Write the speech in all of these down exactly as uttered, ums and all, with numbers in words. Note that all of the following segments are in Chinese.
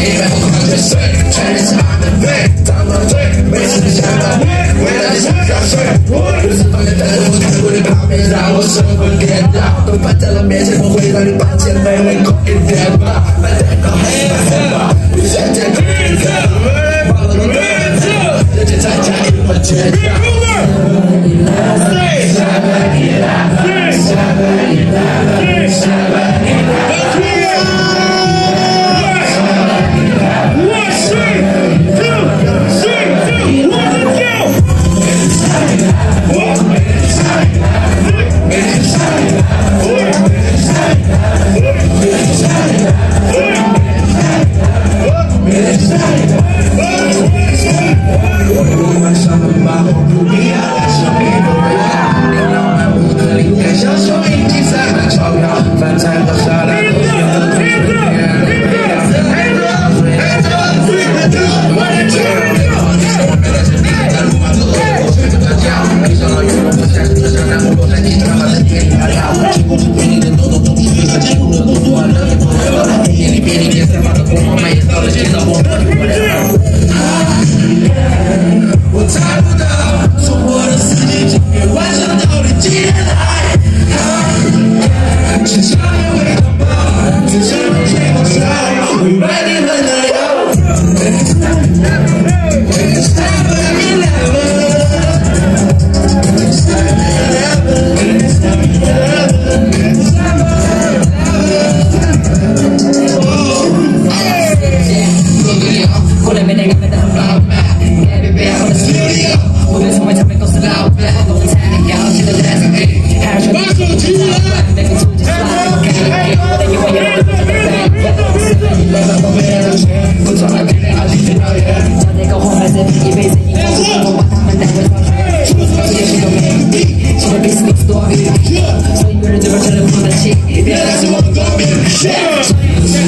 一百后狂吹水，全面是俺的肺，当当嘴，每次都想到位，为了你想要睡。不是放在灯我看过的旁边，让我神魂颠倒。都摆在了面前，我会让你把钱没为空一点吧。把电脑黑白黑吧，你现在对着，忘了我对着，人家再加一分全掉。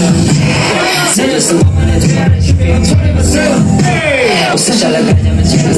这就是我们的最爱的区别，从来不是我剩下来看见们。